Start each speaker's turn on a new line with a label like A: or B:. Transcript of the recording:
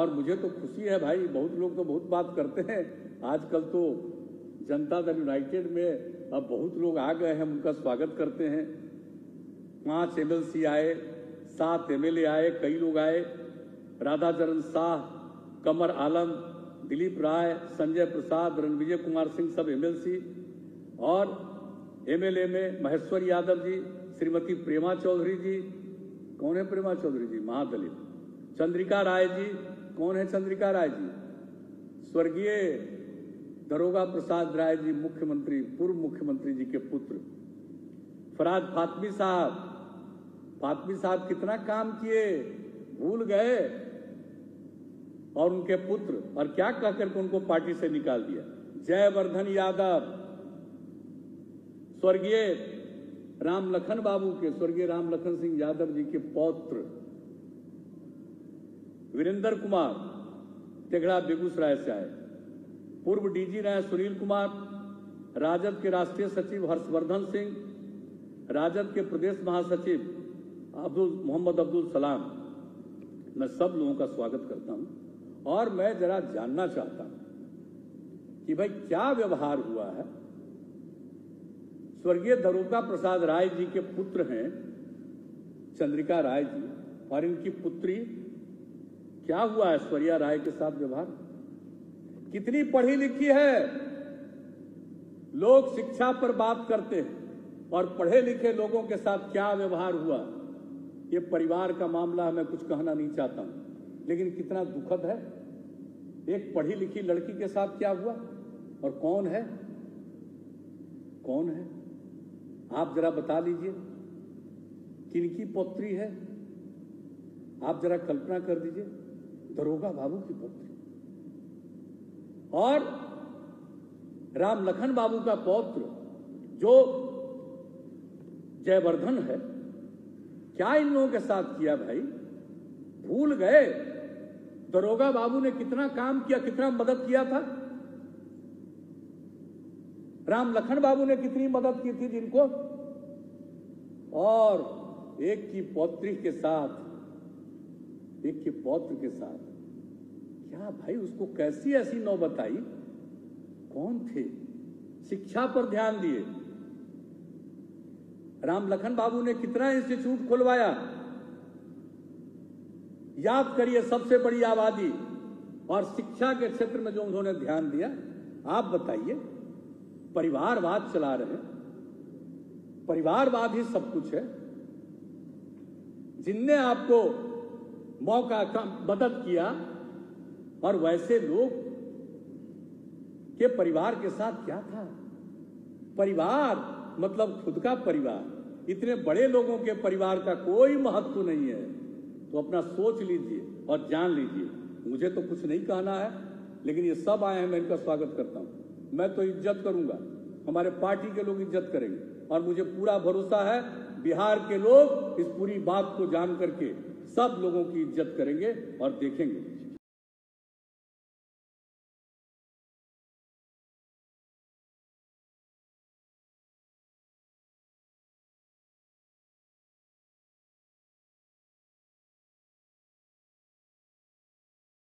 A: और मुझे तो खुशी है भाई, बहुत लोग तो बहुत बात करते हैं, आजकल तो जनता दल यूनाइटेड में अब बहुत लोग आ गए हैं, उनका स्वागत करते हैं। 5 MLC आए, 7 MLA आए, कई लोग आए, राधाचरण शाह, कमर आलम, दिलीप राय, संजय प्रसाद, रणविजय कुमार सिंह सब MLC, और MLA में महेश्वर यादव जी, श्रीमती प्रेमा चौधरी जी, कौन है प्रेमा चौधरी जी? महादलित। चंद्रिका राय जी, कौन है चंद्रिका राय जी? स्वर्गीय दरोगा प्रसाद राय जी, मुख्यमंत्री, पूर्व मुख्यमंत्री जी के पुत्र। फराज फातमी साहब कितना काम किए, भूल गए? और उनके पुत्र, और क्या कहकर के उनको पार्टी से निकाल दिया। जयवर्धन यादव, स्वर्गीय राम लखन बाबू के, स्वर्गीय राम लखन सिंह यादव जी के पौत्र। वीरेंद्र कुमार तेघड़ा बेगूसराय से आए। पूर्व DG रहे सुनील कुमार, राजद के राष्ट्रीय सचिव हर्षवर्धन सिंह, राजद के प्रदेश महासचिव मोहम्मद अब्दुल सलाम। मैं सब लोगों का स्वागत करता हूं, और मैं जरा जानना चाहता हूं कि भाई क्या व्यवहार हुआ है। स्वर्गीय दरोगा प्रसाद राय जी के पुत्र हैं चंद्रिका राय जी, और इनकी पुत्री, क्या हुआ है ऐश्वर्या राय के साथ व्यवहार? कितनी पढ़ी लिखी है? लोग शिक्षा पर बात करते हैं, और पढ़े लिखे लोगों के साथ क्या व्यवहार हुआ, ये परिवार का मामला है, मैं कुछ कहना नहीं चाहता हूं, लेकिन कितना दुखद है। एक पढ़ी लिखी लड़की के साथ क्या हुआ, और कौन है, कौन है? आप जरा बता लीजिए, किनकी पौत्री है? आप जरा कल्पना कर दीजिए, दरोगा बाबू की पौत्री, और राम लखन बाबू का पौत्र जो जयवर्धन है। क्या इन लोगों के साथ किया भाई? भूल गए? दरोगा बाबू ने कितना काम किया, कितना मदद किया था। राम लखन बाबू ने कितनी मदद की थी जिनको, और एक की पौत्री के साथ, एक के पौत्र के साथ क्या भाई, उसको कैसी ऐसी नौबत आई? कौन थे? शिक्षा पर ध्यान दिए। राम लखन बाबू ने कितना इंस्टीट्यूट खुलवाया, याद करिए, सबसे बड़ी आबादी, और शिक्षा के क्षेत्र में जो उन्होंने ध्यान दिया। आप बताइए, परिवारवाद चला रहे हैं, परिवारवाद ही सब कुछ है। जिनने आपको मौका का मदद किया, और वैसे लोग के परिवार के साथ क्या था? परिवार मतलब खुद का परिवार, इतने बड़े लोगों के परिवार का कोई महत्व नहीं है। तो अपना सोच लीजिए और जान लीजिए। मुझे तो कुछ नहीं कहना है, लेकिन ये सब आए हैं, मैं इनका स्वागत करता हूं। मैं तो इज्जत करूंगा, हमारे पार्टी के लोग इज्जत करेंगे, और मुझे पूरा भरोसा है बिहार के लोग इस पूरी बात को जान करके सब लोगों की इज्जत करेंगे और देखेंगे।